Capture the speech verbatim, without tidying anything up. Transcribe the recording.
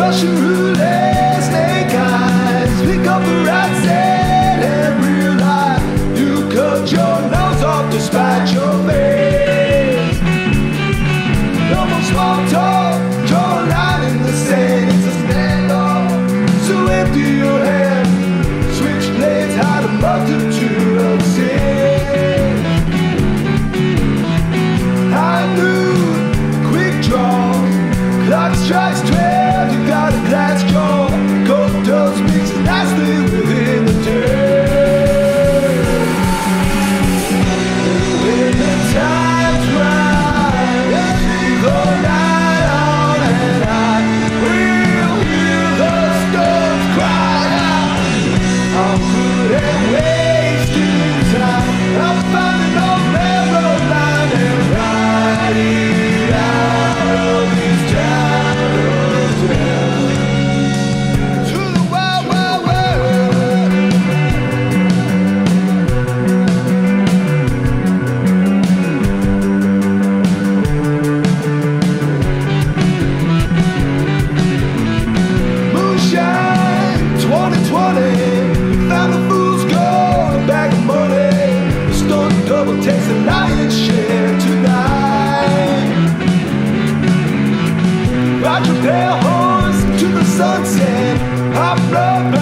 Russian roulette, snake eyes, pick up the right side and realize you cut your nose off despite your face. No more small talk, draw a line in the sand, it's a standoff. So empty your head, switch blades, hide a multitude of sins. High noon, quick draw, clock strikes twelve, you got a glass jaw. Cold dust mixes nicely within the dirt. When the time's right, we go night on, and I will hear the stones cry out. I'm good at wasting time, I'm finding no railroad line and riding out of these towns to the wild, wild world. Moonshine twenty twenty, found the fool's gold, a bag of money. The stunt double takes the lion's share tonight. Ride your pale horse to the sunset, hop blood.